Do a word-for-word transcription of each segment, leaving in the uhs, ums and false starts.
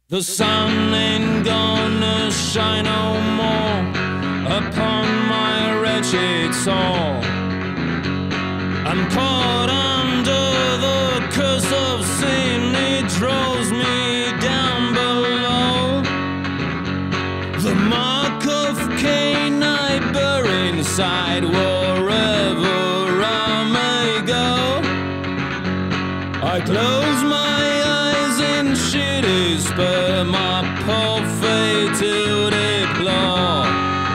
The sun ain't gonna shine no more upon my wretched soul. I'm caught under the curse of sin, it draws me down below. The mark of Cain I bear inside wherever I may go. I close my eyes and shit is spare my poor fate to deplore.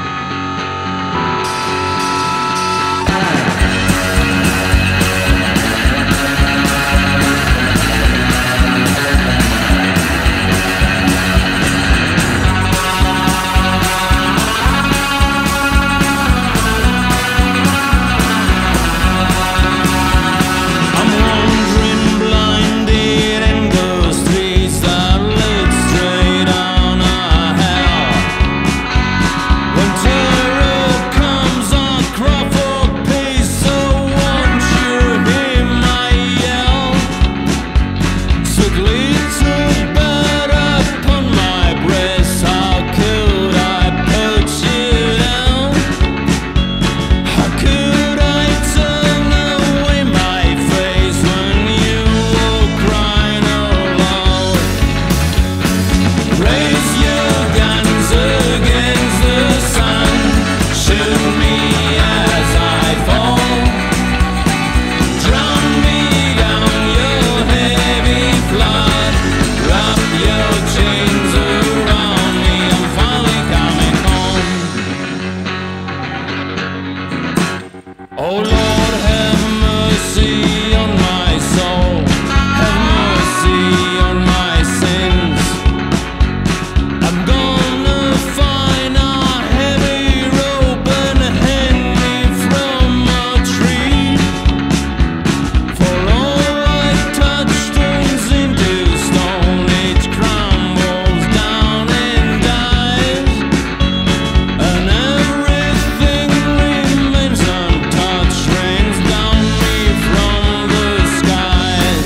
Oh Lord, have mercy on my soul, have mercy on my sins. I'm gonna find a heavy rope and hang me from a tree. For all I touch turns into stone, it crumbles down and dies, and everything remains untouched. Rains down me from the skies.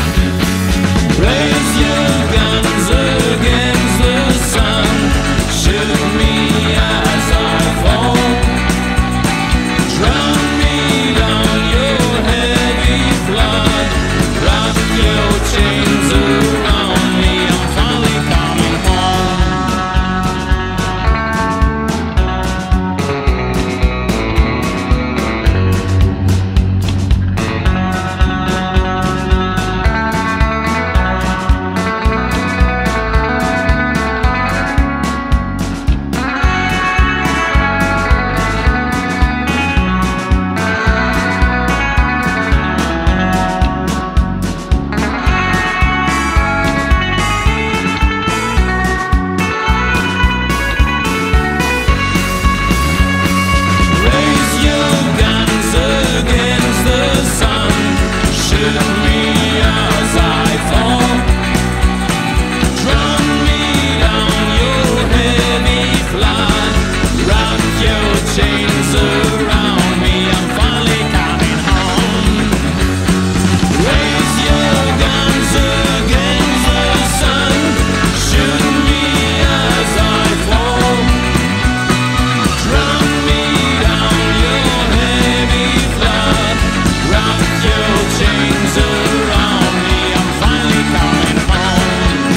Raise your guns against the sun. Shoot me as I fall. Drown me down your heavy flood. Wrap your chains around me. I'm finally coming home. Raise your guns against the sun. Shoot me as I fall. Drown me down your heavy flood. Wrap your chains around me. I'm finally coming home. Raise your guns against the sun. Shoot me as I fall. Drown me down your heavy flood. Wrap your chains around me. I'm finally coming home.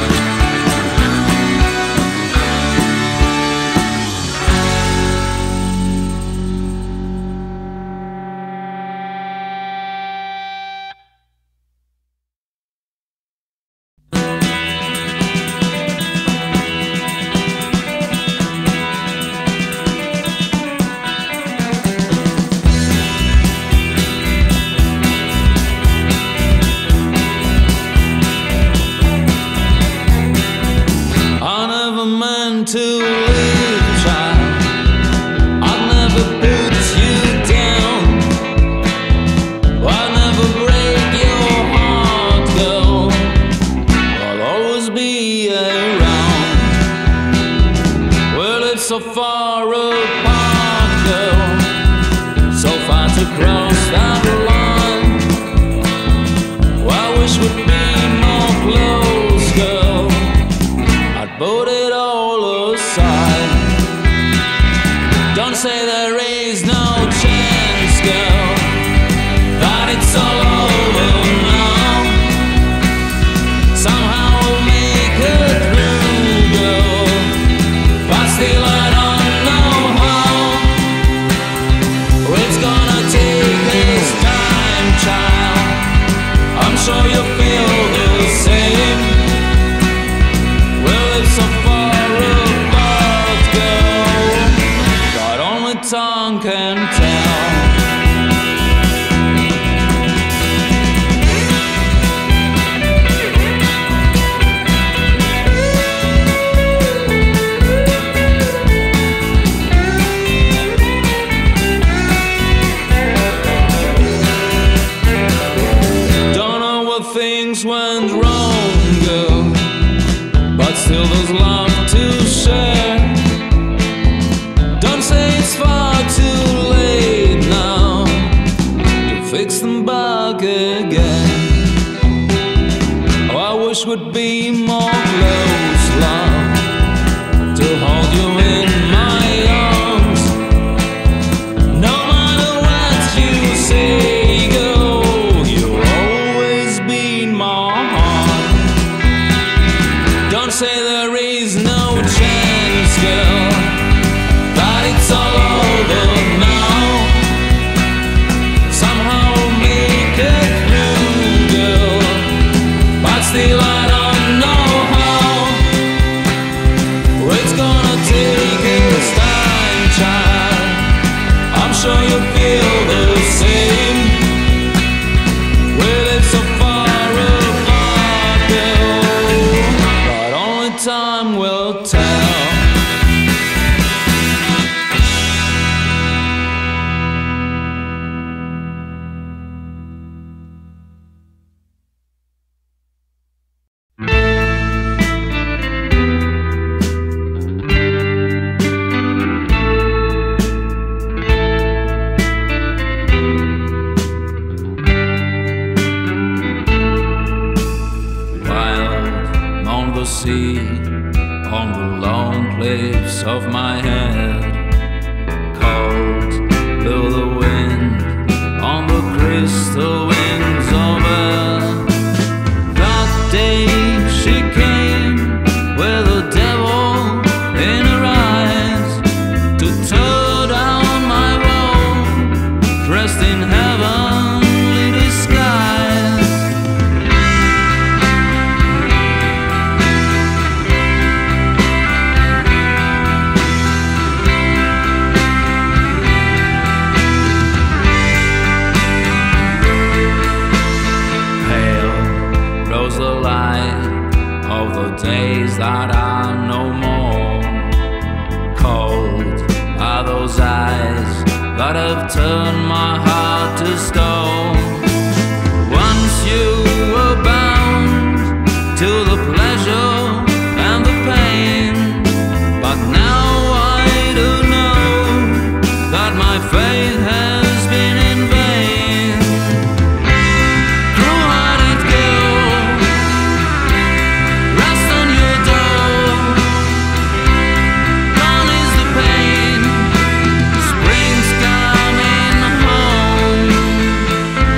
I never meant to leave, child. I'd never put you down. I'd never break your heart, girl. I'll always be around. Well, it's so far apart, girl, so far to cross that line. I wish we'd be more close, girl. still there's love to share. Don't say it's far too late now to fix them back again. Oh, I wish we'd be more close, love, to hold you in my arms. No matter what you say, go, you'll always be in my heart. Don't say there is no chance, girl, that it's all over now. Somehow make it through, girl, but still I don't know how. It's gonna take its time, child. I'm sure you feel the same. With it so far apart, girl, but only time will tell. Wild on the sea, on the lone cliffs of my head. Cold blew the wind on the crystal wings of earth. That day she came with the devil in her eyes to tear down my world, dressed in heavenly disguise. Pale rose the light of the days that are no more. Cold are those eyes that have turned my heart to stone. Once you were bound to the pleasure and the pain, but now I do know that my faith has been in vain. Cruel-hearted girl, rest on your door. Gone is the pain, spring's coming home.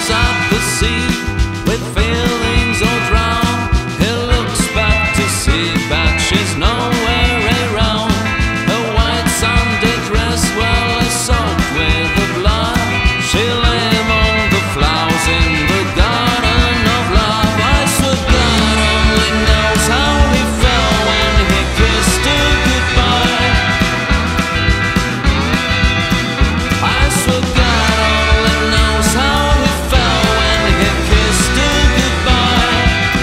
stares at the sea with feelings all drowned. He looks back to see back, she's nowhere around. Her white Sunday dress, well, is soaked with the blood. She lay among the flowers in the garden of love. I swear God only knows how he felt when he kissed her goodbye. I swear God only knows how he felt when he kissed her goodbye.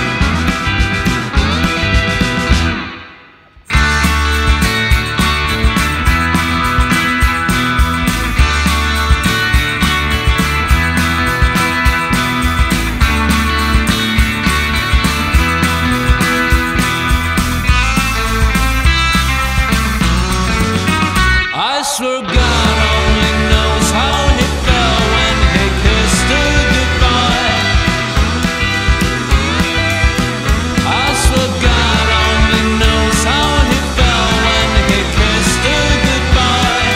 I swear God only knows how he felt when he kissed her goodbye. I swear God only knows how he felt when he kissed her goodbye.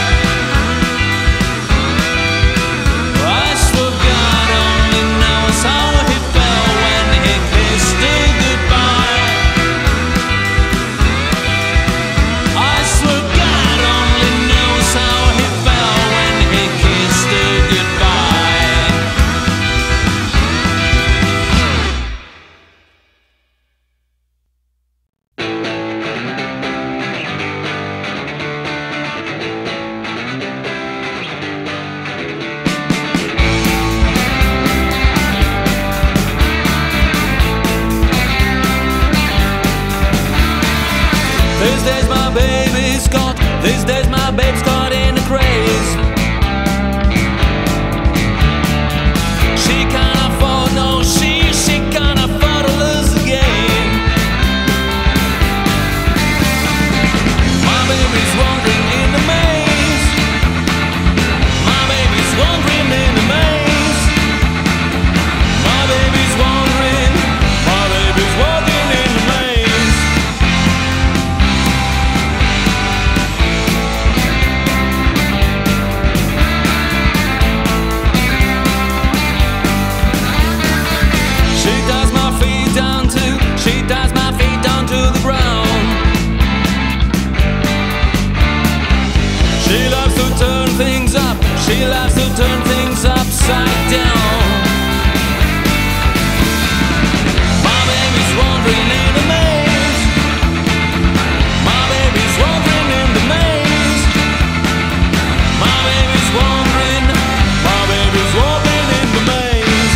I swear God only knows how he felt when he kissed her goodbye. I swear God only knows how he felt when he kissed her goodbye. These days my baby's caught, these days my babe's caught in a craze. She can't afford, no, she, she can't afford to lose again. My baby's wandering in the maze. My baby's wandering in the maze. My baby's wandering, my baby's walking in the maze. She ties my feet down to, she ties my feet down to the ground. She loves to turn things up, she loves to turn things upside down. My baby's wandering in the maze. My baby's wandering in the maze. My baby's wandering, my baby's walking in the maze.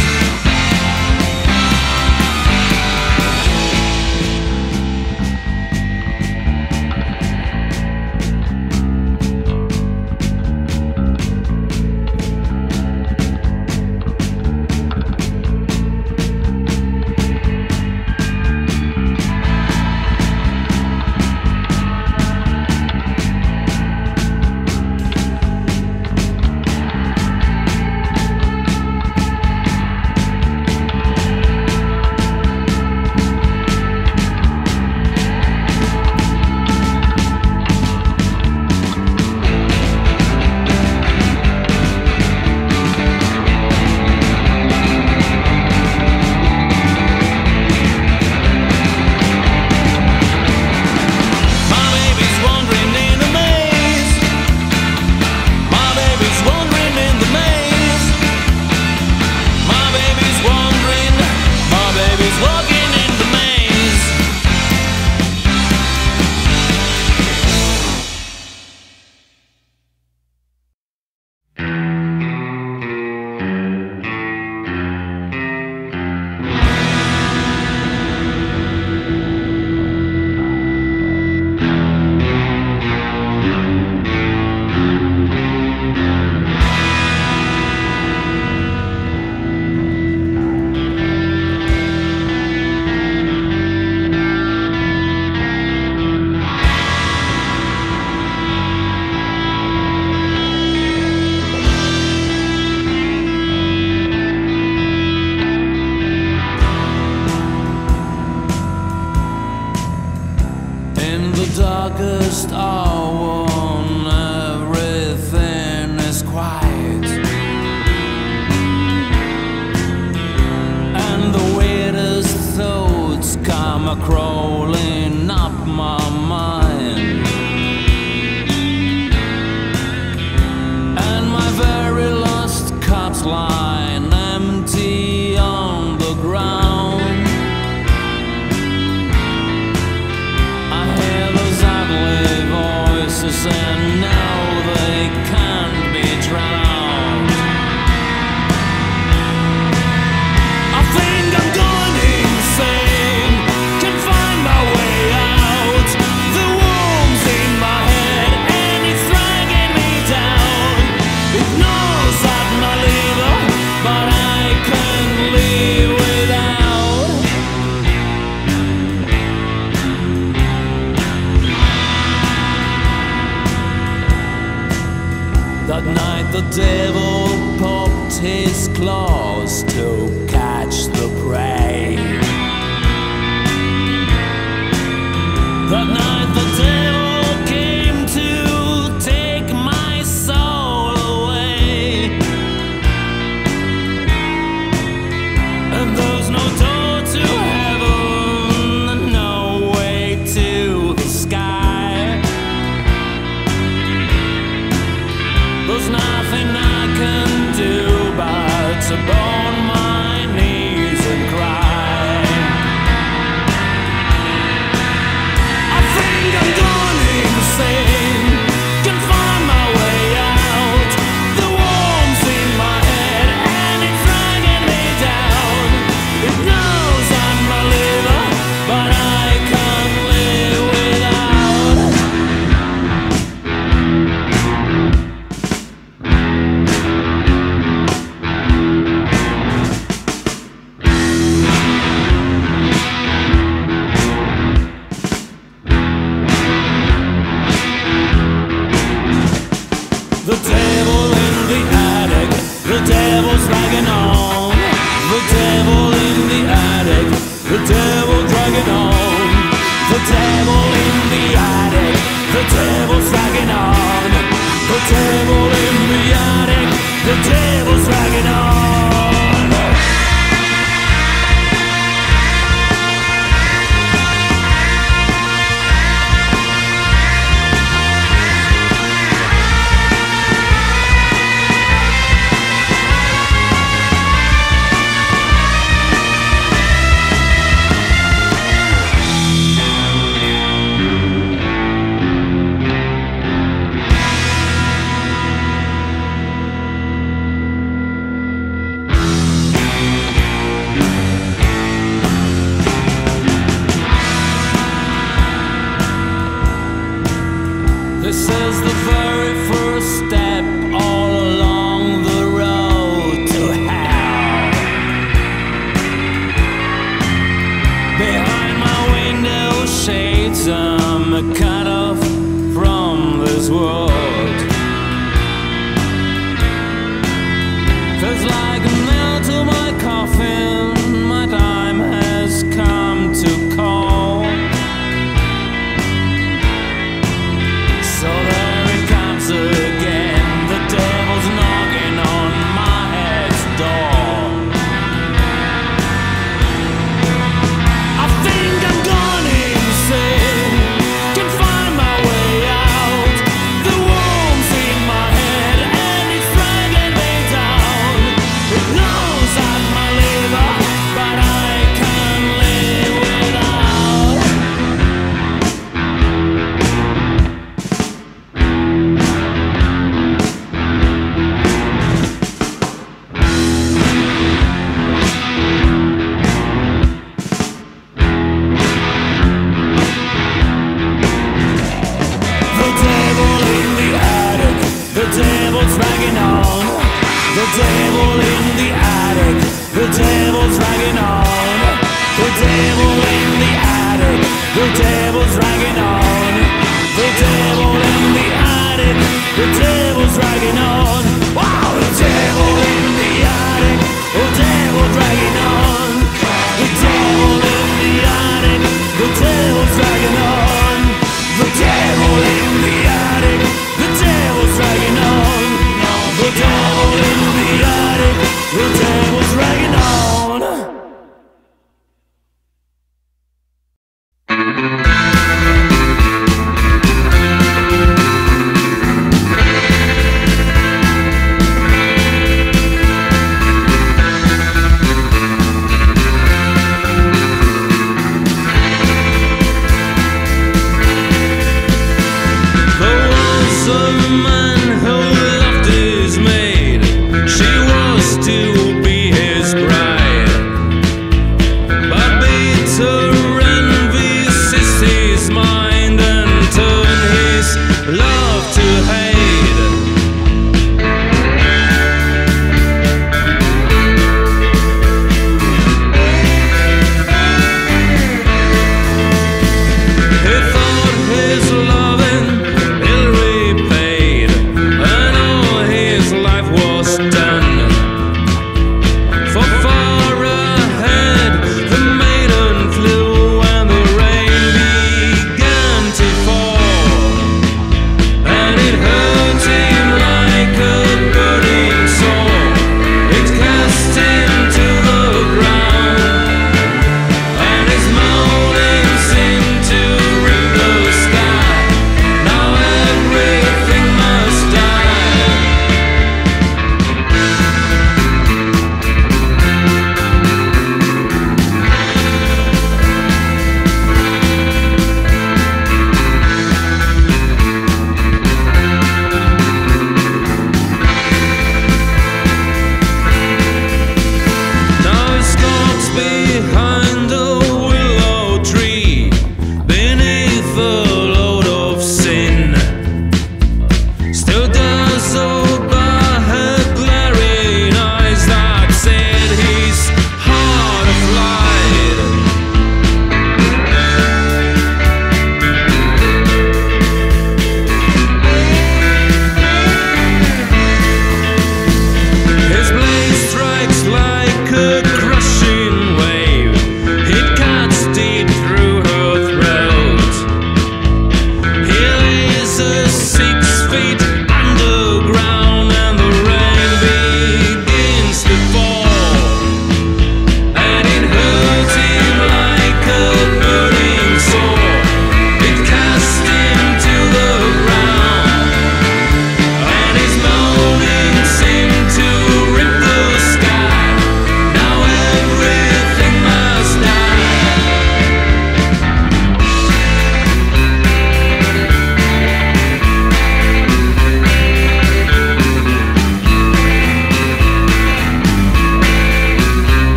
darkest hour when everything is quiet. are crawling up my mind, and my very last cup's lying empty on the ground. I hear those ugly voices and know they can't be drowned. I think I'm going insane, can't find my way out. The worm's in my head and it's dragging me down. It knows I'm not leader, but I can't live without. That night the devil popped his claws to catch the prey. That night the devil came to take my soul away, and there's no door to heaven and no way to the sky. There's nothing I can do but to bone my knees and cry. I think I'm going insane, can't find my way out. The worm's in my head and it's dragging me down. It knows I'm a leader, but I can't live without. The devil in the attic, the devil's dragging on. The devil in the attic, the devil dragging on. The devil in the attic, the devil's dragging on. The devil in the attic, the devil's dragging on. This is the very first step all along the road to hell. Behind my window shades I'm cut off from this world. Feels like a nail to my coffin, my time has come to call. So there it comes again, the devil's knocking on my head's door. I think I'm going insane, can't find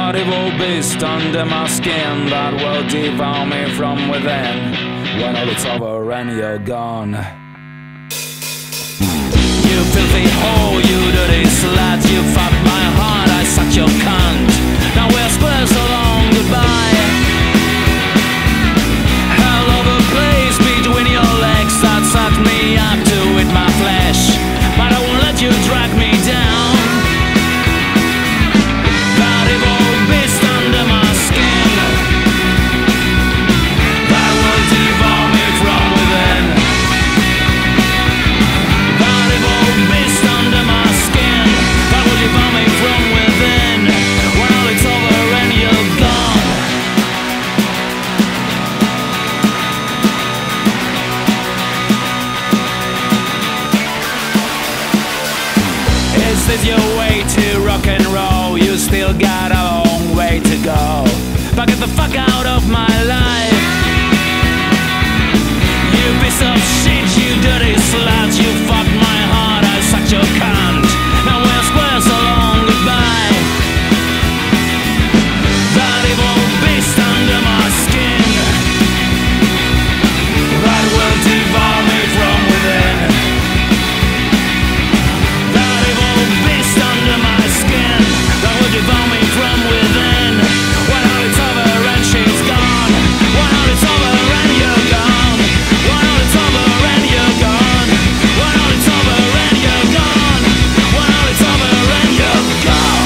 That evil beast under my skin that will devour me from within. When all it's over and you're gone. You filthy whore, you dirty slut, you fucked my heart, I sucked your cunt. Now we're square, so long, goodbye. Hell of a place between your legs that sucked me up to eat my flesh, but I won't let you drag me down. That evil beast under my skin that will devour me from within. That evil beast under my skin that will devour me from within. When all it's over and you're gone. Is this your way to rock and roll? You still got a long way to go, but get the fuck out of my life. You piece of shit, you dirty slut, you fucked my heart, I sucked your cunt. Now we're square, so long, goodbye. That evil beast under my skin that will devour me from within. That evil beast under my skin that will devour me from within. When all it's over and she's gone. When all it's over and you're gone. When all it's over and you're gone. When all it's over and you're gone. When all it's over and you're gone.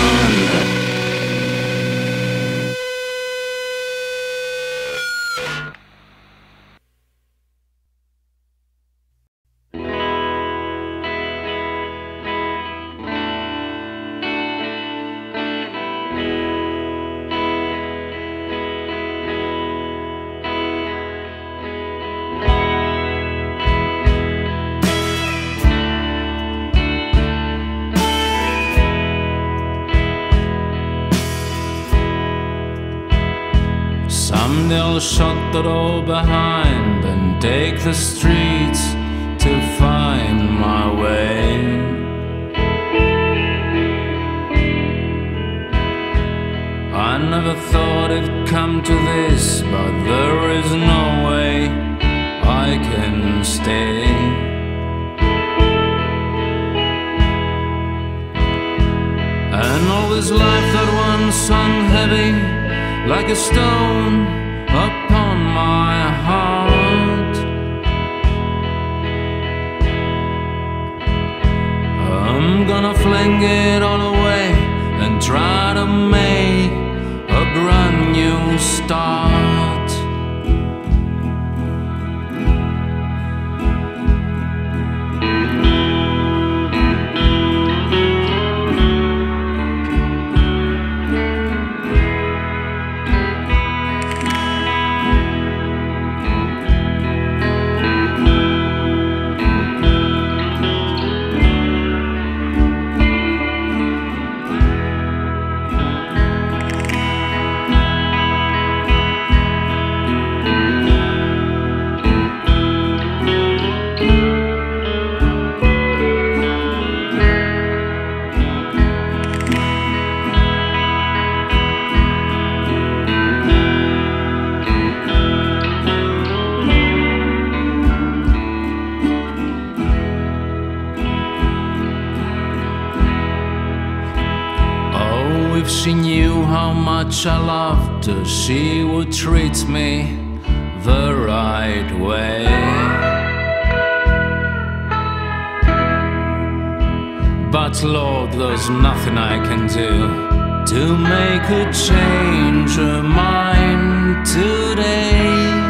Someday I'll shut the door behind and take the streets to find my way. I never thought it'd come to this, but there is no way I can stay. And all this life that once hung heavy like a stone upon my heart, I'm gonna fling it all away and try to make a brand new start. If she knew how much I loved her, she would treat me the right way. But Lord, there's nothing I can do to make her change her mind today.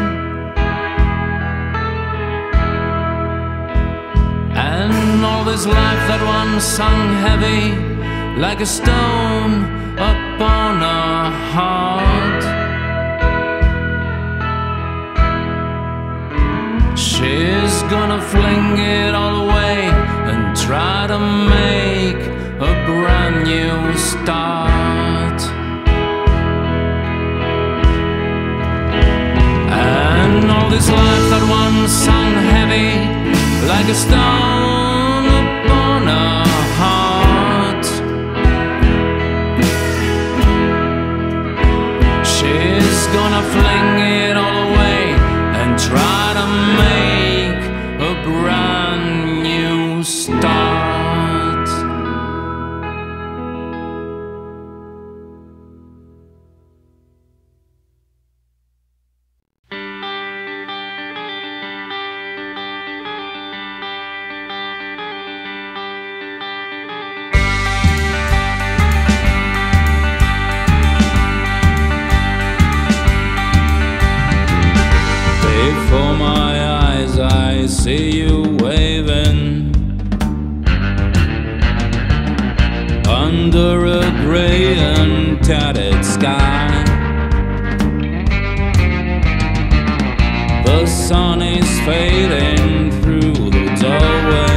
And all this life that once hung heavy like a stone upon her heart, she's gonna fling it all away and try to make a brand new start. And all this life that once hung heavy like a stone upon her heart, Before my eyes I see you waving under a grey and tattered sky. The sun is fading through the doorway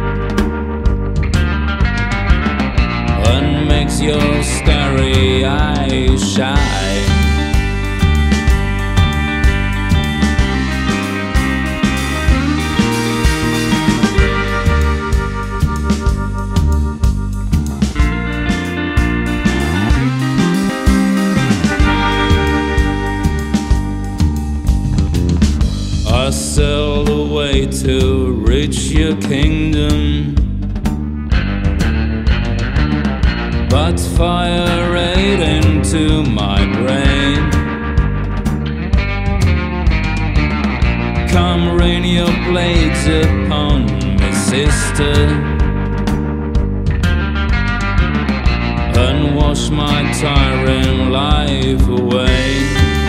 and makes your starry eyes shine. I sailed away to reach your kingdom, but fire ate into my brain. Come rain your blades upon me, sister, and wash my tiring life away.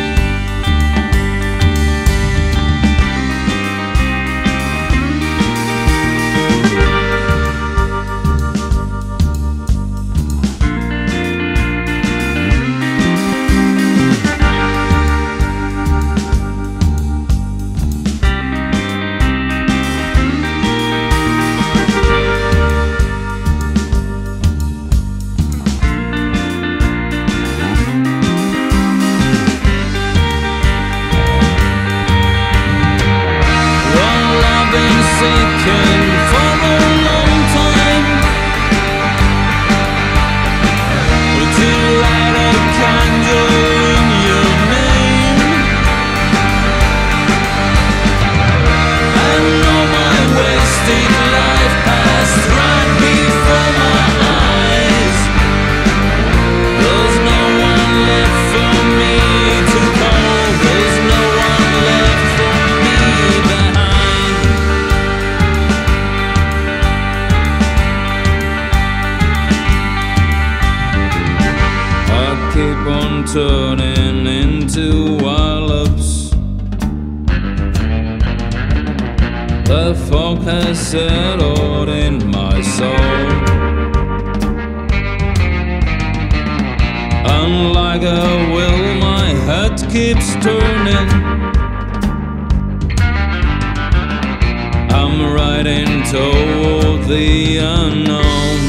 Seeking for a long time to light a candle in your name. I know my wasted life passed right before my eyes. There's no one left for me to call. There's no one left for me behind. Keep on turning into wallops. The fog has settled in my soul. Unlike a wheel, my head keeps turning. I'm riding toward the unknown.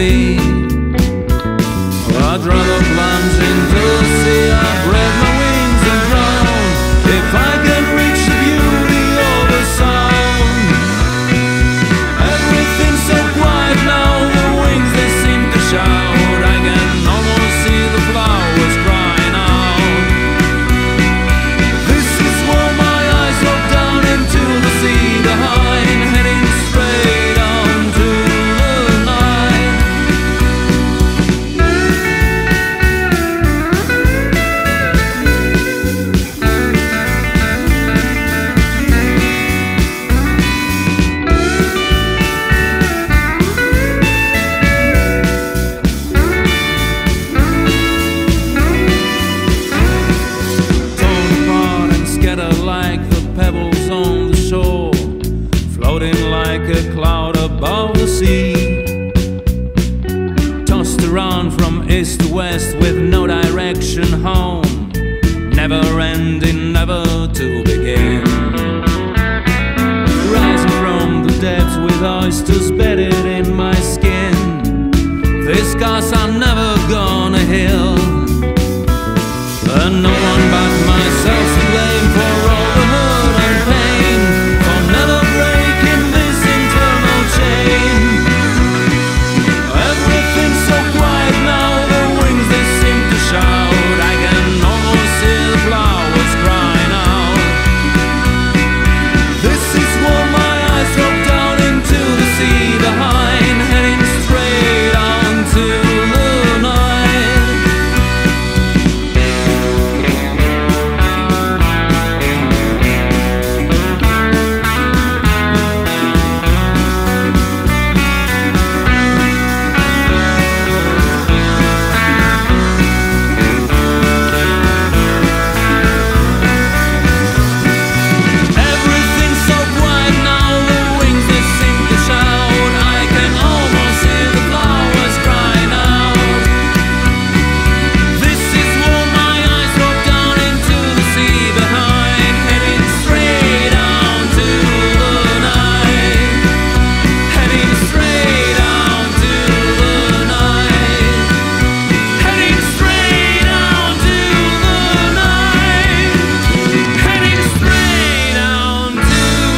me. I'd rather plunge into the sea. I'd spread my wings and drown if I can reach the beauty of the sound. Everything's so quiet now, the wings they seem to shout. I can almost see the flowers crying out. This is where my eyes look down into the sea behind, heading straight on to the night. Torn apart and scattered like the pebbles on the shore, floating like a cloud above the sea. Tossed around from east to west with no direction home, never ending, never to begin. Rising from the depths with oysters bedded in my skin. These scars are never gonna heal, and no one but myself to blame for all the hurt and pain, for never breaking this internal chain. Everything's so quiet now, the wings they seem to shout. I can almost see the flowers crying out. This is where my eyes drop down into the sea behind, heading straight on to the night. Everything's so quiet now, the wings they seem to shout. I can almost see the flowers crying out. This is where my eyes drop down into the sea behind, heading straight on to the night. Heading straight on to the night. Heading straight on to the night. Heading straight on to the night.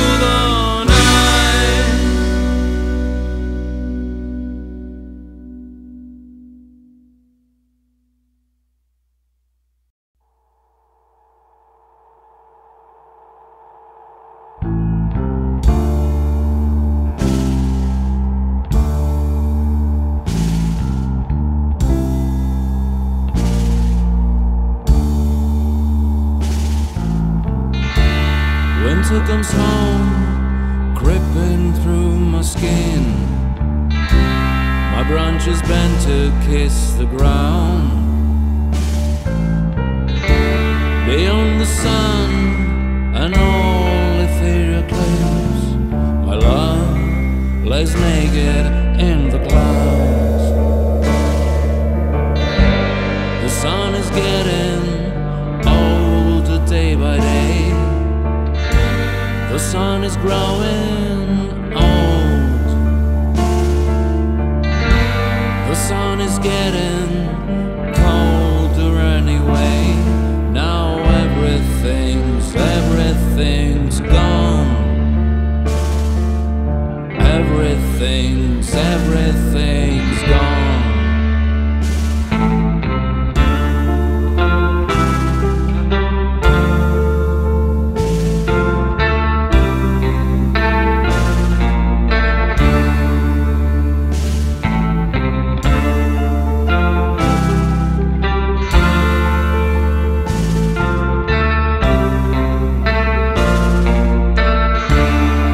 Winter comes home, creeping through my skin. My branches bend to kiss the ground. Beyond the sun and all ethereal cliffs, my love lays naked in the clouds. The sun is getting older day by day. The sun is growing old. The sun is getting colder anyway. Now everything's, everything's gone. Everything's, everything's gone.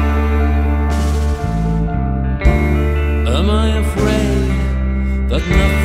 Am I afraid that nothing